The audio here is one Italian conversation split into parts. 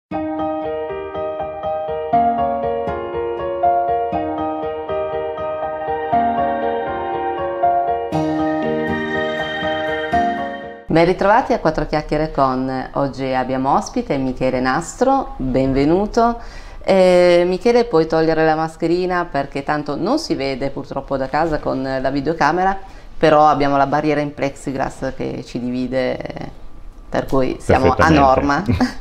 Ben ritrovati a Quattro Chiacchiere con. Oggi abbiamo ospite Michele Nastro, benvenuto. Michele, puoi togliere la mascherina perché tanto non si vede purtroppo da casa con la videocamera, però abbiamo la barriera in plexiglass che ci divide, per cui siamo a norma.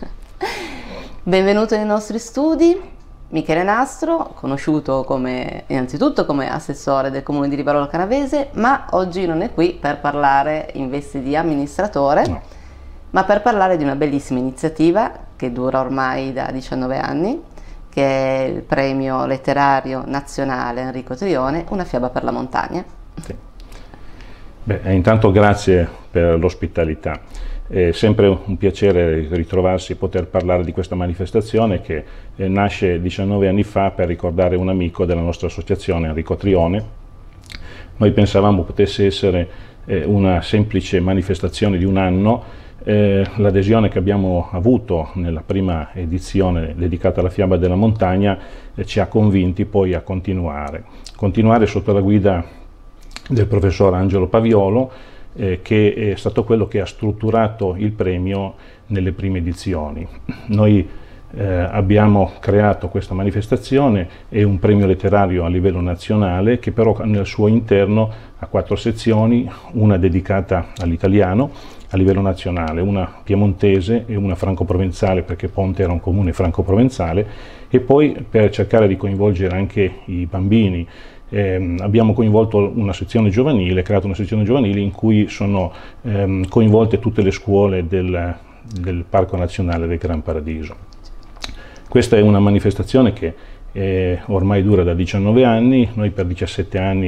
Benvenuto nei nostri studi. Michele Nastro, conosciuto innanzitutto come assessore del comune di Rivarolo Canavese, ma oggi non è qui per parlare in veste di amministratore, no, ma per parlare di una bellissima iniziativa che dura ormai da 19 anni, che è il premio letterario nazionale Enrico Trione, Una fiaba per la montagna. Sì. Beh, intanto grazie per l'ospitalità. È sempre un piacere ritrovarsi e poter parlare di questa manifestazione che nasce 19 anni fa per ricordare un amico della nostra associazione, Enrico Trione. Noi pensavamo potesse essere una semplice manifestazione di un anno. L'adesione che abbiamo avuto nella prima edizione dedicata alla fiaba della montagna ci ha convinti poi a continuare sotto la guida del professor Angelo Paviolo, che è stato quello che ha strutturato il premio nelle prime edizioni. Noi abbiamo creato questa manifestazione, è un premio letterario a livello nazionale che però nel suo interno ha 4 sezioni, una dedicata all'italiano a livello nazionale, una piemontese e una franco-provenzale, perché Ponte era un comune franco-provenzale, e poi per cercare di coinvolgere anche i bambini abbiamo coinvolto una sezione giovanile, creato una sezione giovanile in cui sono coinvolte tutte le scuole del Parco Nazionale del Gran Paradiso. Questa è una manifestazione che ormai dura da 19 anni, noi per 17 anni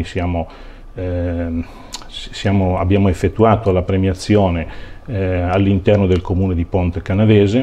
abbiamo effettuato la premiazione all'interno del comune di Ponte Canavese,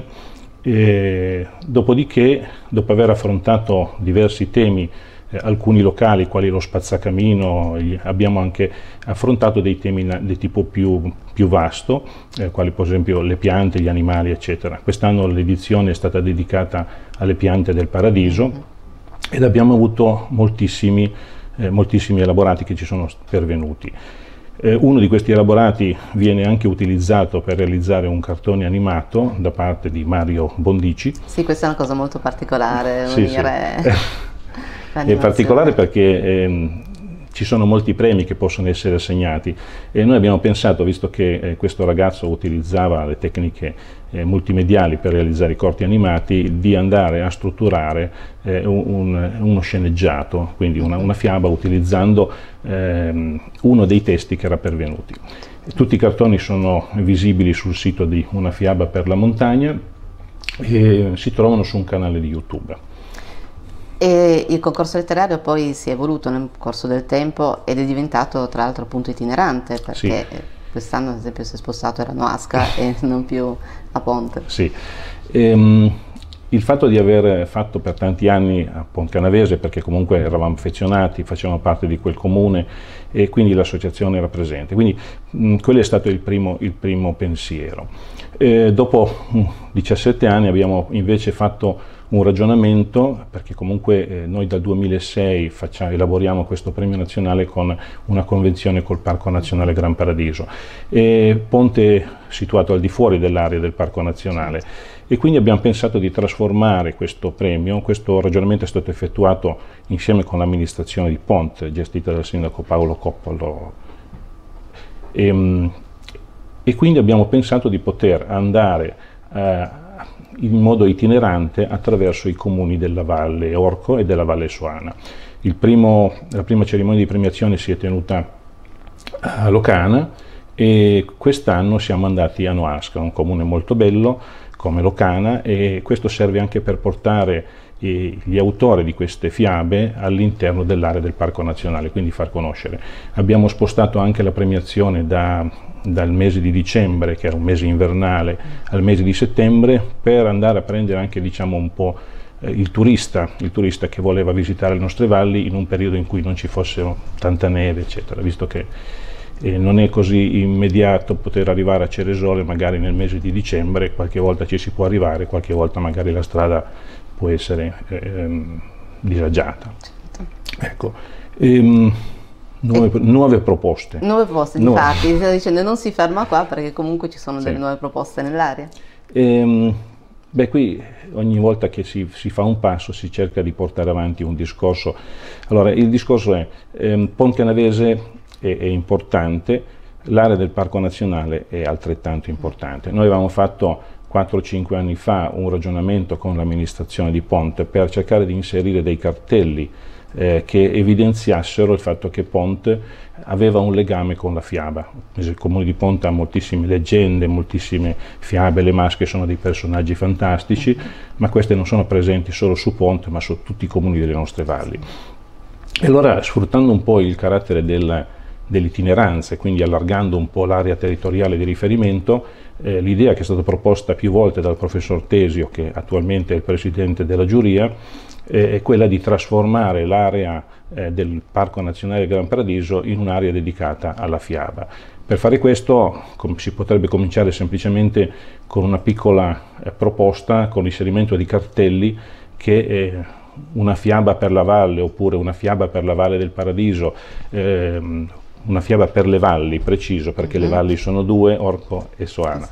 dopodiché, dopo aver affrontato diversi temi, alcuni locali quali lo spazzacamino, abbiamo anche affrontato dei temi di tipo più vasto, quali per esempio le piante, gli animali eccetera. Quest'anno l'edizione è stata dedicata alle piante del paradiso ed abbiamo avuto moltissimi elaborati che ci sono pervenuti. Uno di questi elaborati viene anche utilizzato per realizzare un cartone animato da parte di Mario Bondici. Sì, questa è una cosa molto particolare, sì, unire... Sì. È particolare perché ci sono molti premi che possono essere assegnati e noi abbiamo pensato, visto che questo ragazzo utilizzava le tecniche multimediali per realizzare i corti animati, di andare a strutturare uno sceneggiato, quindi una fiaba utilizzando uno dei testi che era pervenuti. Tutti i cartoni sono visibili sul sito di Una fiaba per la montagna e si trovano su un canale di YouTube. E il concorso letterario poi si è evoluto nel corso del tempo ed è diventato tra l'altro appunto itinerante, perché sì, quest'anno ad esempio si è spostato a Noasca e non più a Ponte. Sì. Il fatto di aver fatto per tanti anni a Ponte Canavese, perché comunque eravamo affezionati, facevamo parte di quel comune e quindi l'associazione era presente, quindi quello è stato il primo pensiero. Dopo 17 anni abbiamo invece fatto un ragionamento, perché comunque noi dal 2006 elaboriamo questo premio nazionale con una convenzione col Parco Nazionale Gran Paradiso. Ponte è situato al di fuori dell'area del Parco Nazionale e quindi abbiamo pensato di trasformare questo premio. Questo ragionamento è stato effettuato insieme con l'amministrazione di Ponte, gestita dal sindaco Paolo Coppolo. E quindi abbiamo pensato di poter andare in modo itinerante attraverso i comuni della Valle Orco e della Valle Soana. La prima cerimonia di premiazione si è tenuta a Locana e quest'anno siamo andati a Noasca, un comune molto bello come Locana, e questo serve anche per portare gli autori di queste fiabe all'interno dell'area del Parco Nazionale, quindi far conoscere. Abbiamo spostato anche la premiazione dal mese di dicembre, che era un mese invernale, al mese di settembre, per andare a prendere anche, diciamo, un po' il turista che voleva visitare le nostre valli in un periodo in cui non ci fosse tanta neve, eccetera, visto che non è così immediato poter arrivare a Ceresole magari nel mese di dicembre, qualche volta ci si può arrivare, qualche volta magari la strada può essere disagiata. Ecco. Nuove proposte. Nuove proposte, infatti, mi stai dicendo non si ferma qua perché comunque ci sono delle nuove proposte nell'area. Beh, qui ogni volta che si fa un passo si cerca di portare avanti un discorso. Allora, il discorso è Ponte Canavese è importante, l'area del Parco Nazionale è altrettanto importante. Noi avevamo fatto 4 o 5 anni fa un ragionamento con l'amministrazione di Ponte per cercare di inserire dei cartelli che evidenziassero il fatto che Ponte aveva un legame con la fiaba. Il comune di Ponte ha moltissime leggende, moltissime fiabe, le masche sono dei personaggi fantastici, ma queste non sono presenti solo su Ponte, ma su tutti i comuni delle nostre valli. E allora, sfruttando un po' il carattere dell'itineranza e quindi allargando un po' l'area territoriale di riferimento, l'idea che è stata proposta più volte dal professor Tesio, che attualmente è il presidente della giuria, è quella di trasformare l'area del Parco Nazionale Gran Paradiso in un'area dedicata alla fiaba. Per fare questo si potrebbe cominciare semplicemente con una piccola proposta, con l'inserimento di cartelli che una fiaba per la valle, oppure una fiaba per la Valle del Paradiso, una fiaba per le valli, preciso, perché le valli sono 2, Orco e Soana.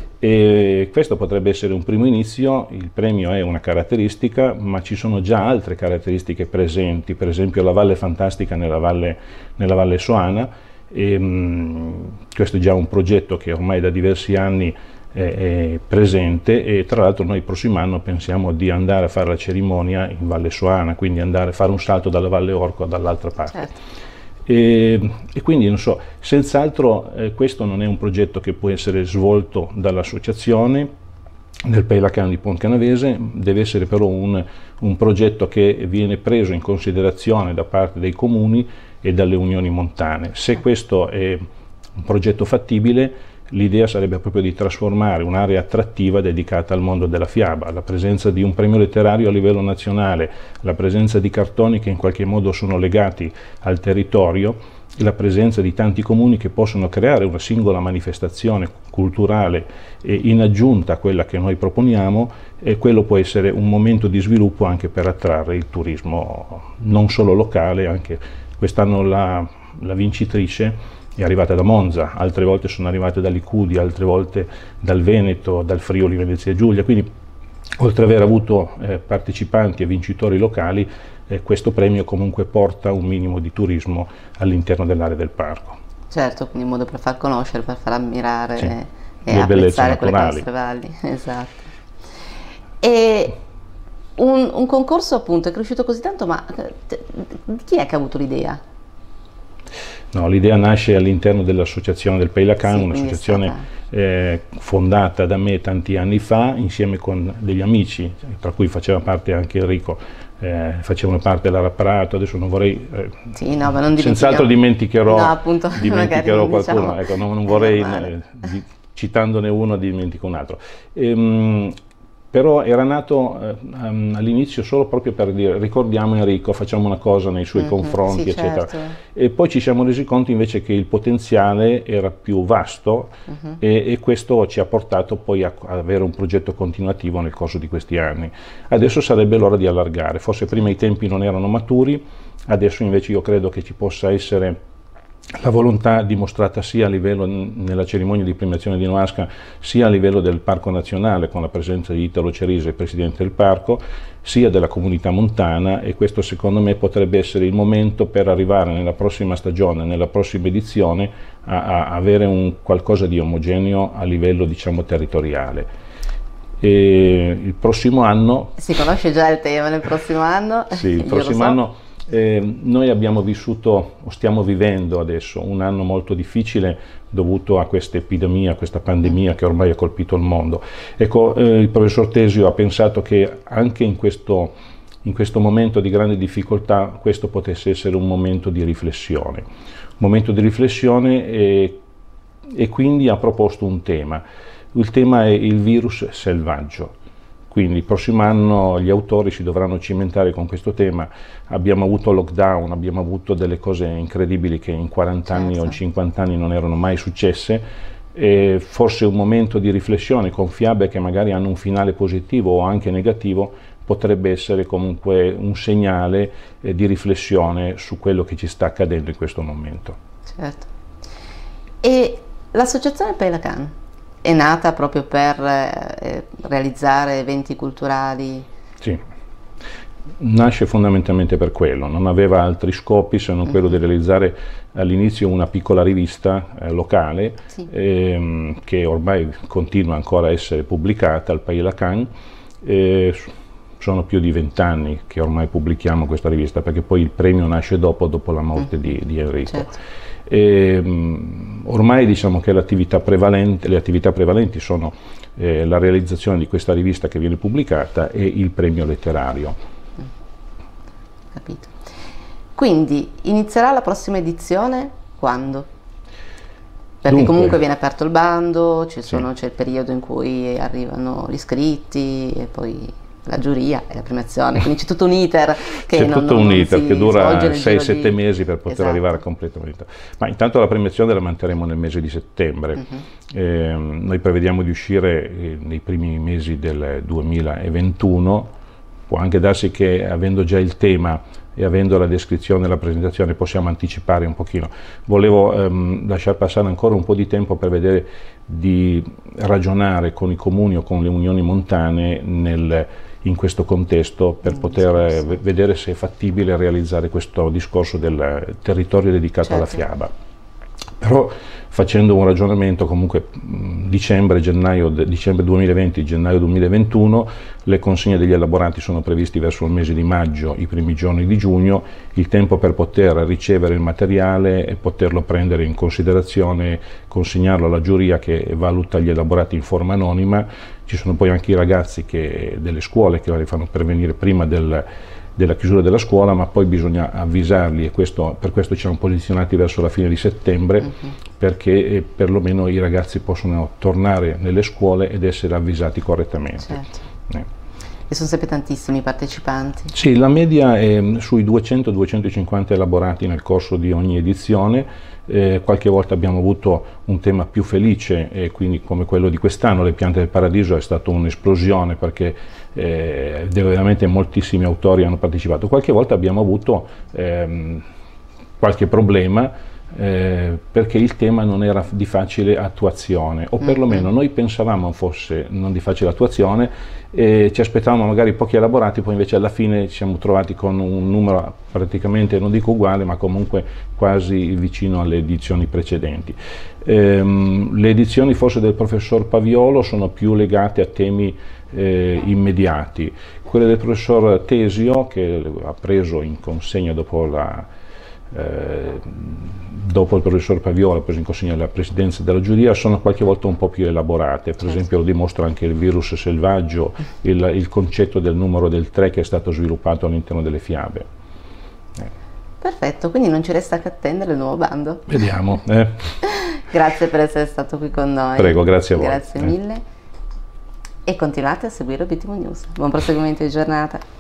E questo potrebbe essere un primo inizio. Il premio è una caratteristica, ma ci sono già altre caratteristiche presenti, per esempio la Valle Fantastica nella Valle Soana. Questo è già un progetto che ormai da diversi anni è presente, e tra l'altro noi il prossimo anno pensiamo di andare a fare la cerimonia in Valle Soana, quindi andare a fare un salto dalla Valle Orco dall'altra parte. Certo. E quindi non so, senz'altro questo non è un progetto che può essere svolto dall'associazione nel Peilacan di Ponte Canavese, deve essere però un progetto che viene preso in considerazione da parte dei comuni e dalle unioni montane. Se questo è un progetto fattibile, l'idea sarebbe proprio di trasformare un'area attrattiva dedicata al mondo della fiaba, la presenza di un premio letterario a livello nazionale, la presenza di cartoni che in qualche modo sono legati al territorio, e la presenza di tanti comuni che possono creare una singola manifestazione culturale in aggiunta a quella che noi proponiamo, e quello può essere un momento di sviluppo anche per attrarre il turismo non solo locale. Anche quest'anno la vincitrice è arrivata da Monza, altre volte sono arrivate da Licudi, altre volte dal Veneto, dal Friuli Venezia Giulia, quindi oltre ad aver avuto partecipanti e vincitori locali, questo premio comunque porta un minimo di turismo all'interno dell'area del parco. Certo, quindi un modo per far conoscere, per far ammirare e le bellezze apprezzare quelle naturali. nostre valli. Esatto. E un concorso appunto è cresciuto così tanto, ma chi è che ha avuto l'idea? No, l'idea nasce all'interno dell'associazione del Peilacan, un'associazione fondata da me tanti anni fa, insieme con degli amici, tra cui faceva parte anche Enrico, facevano parte della Rapparato. Adesso non vorrei, senz'altro dimenticherò qualcuno, diciamo, ecco, non vorrei, citandone uno, dimentico un altro. Però era nato all'inizio solo proprio per dire ricordiamo Enrico, facciamo una cosa nei suoi confronti, eccetera. Certo. E poi ci siamo resi conto invece che il potenziale era più vasto, e questo ci ha portato poi a avere un progetto continuativo nel corso di questi anni. Adesso sarebbe l'ora di allargare, forse prima i tempi non erano maturi, adesso invece io credo che ci possa essere la volontà dimostrata sia a livello nella cerimonia di premiazione di Noasca, sia a livello del Parco Nazionale con la presenza di Italo Cerise, il Presidente del Parco, sia della comunità montana, e questo secondo me potrebbe essere il momento per arrivare nella prossima stagione, nella prossima edizione, a avere un qualcosa di omogeneo a livello, diciamo, territoriale. E il prossimo anno... Si conosce già il tema nel prossimo anno? Sì, il prossimo anno... noi abbiamo vissuto, o stiamo vivendo adesso, un anno molto difficile dovuto a questa epidemia, a questa pandemia che ormai ha colpito il mondo. Ecco, il professor Tesio ha pensato che anche in questo momento di grande difficoltà questo potesse essere un momento di riflessione. E quindi ha proposto un tema. Il tema è il virus selvaggio. quindi il prossimo anno gli autori si dovranno cimentare con questo tema. Abbiamo avuto lockdown, abbiamo avuto delle cose incredibili che in 40 anni o in 50 anni non erano mai successe, e forse un momento di riflessione con fiabe che magari hanno un finale positivo o anche negativo potrebbe essere comunque un segnale di riflessione su quello che ci sta accadendo in questo momento. Certo. E l'associazione Pelacan è nata proprio per realizzare eventi culturali? Sì, nasce fondamentalmente per quello, non aveva altri scopi se non quello di realizzare all'inizio una piccola rivista locale, sì, che ormai continua ancora a essere pubblicata, al Pelacan. Sono più di 20 anni che ormai pubblichiamo questa rivista, perché poi il premio nasce dopo la morte di Enrico. Certo. Ormai diciamo che le attività prevalenti sono la realizzazione di questa rivista che viene pubblicata e il premio letterario. Capito. Quindi inizierà la prossima edizione quando? Perché dunque, comunque viene aperto il bando, c'è il periodo in cui arrivano gli iscritti e poi la giuria e la premiazione, quindi c'è tutto un iter che dura 6-7 mesi per poter arrivare a completamento. Ma intanto la premiazione la manterremo nel mese di settembre. Noi prevediamo di uscire nei primi mesi del 2021. Può anche darsi che, avendo già il tema e avendo la descrizione e la presentazione, possiamo anticipare un pochino. Volevo lasciar passare ancora un po' di tempo per vedere di ragionare con i comuni o con le unioni montane in questo contesto, per poter vedere se è fattibile realizzare questo discorso del territorio dedicato alla fiaba. Però facendo un ragionamento, comunque dicembre 2020, gennaio 2021, le consegne degli elaborati sono previsti verso il mese di maggio, i primi giorni di giugno, il tempo per poter ricevere il materiale e poterlo prendere in considerazione, consegnarlo alla giuria che valuta gli elaborati in forma anonima. Ci sono poi anche i ragazzi delle scuole che li fanno pervenire prima della chiusura della scuola, ma poi bisogna avvisarli, e per questo ci siamo posizionati verso la fine di settembre, perché perlomeno i ragazzi possono tornare nelle scuole ed essere avvisati correttamente. Certo. E sono sempre tantissimi i partecipanti? Sì, la media è sui 200-250 elaborati nel corso di ogni edizione. Qualche volta abbiamo avuto un tema più felice, quindi come quello di quest'anno, Le piante del paradiso, è stata un'esplosione perché veramente moltissimi autori hanno partecipato. Qualche volta abbiamo avuto qualche problema perché il tema non era di facile attuazione, o perlomeno noi pensavamo fosse non di facile attuazione, e ci aspettavamo magari pochi elaborati, poi invece alla fine ci siamo trovati con un numero praticamente, non dico uguale, ma comunque quasi vicino alle edizioni precedenti. Le edizioni forse del professor Paviolo sono più legate a temi immediati. Quelle del professor Tesio, che ha preso in consegna dopo il professor Paviolo, ha preso in consegna la presidenza della giuria, sono qualche volta un po' più elaborate. Per esempio lo dimostra anche il virus selvaggio, il concetto del numero del 3 che è stato sviluppato all'interno delle fiabe. Perfetto, quindi non ci resta che attendere il nuovo bando. Vediamo. Grazie per essere stato qui con noi. Prego, grazie a voi. Grazie mille. E continuate a seguire Obiettivo News. Buon proseguimento di giornata.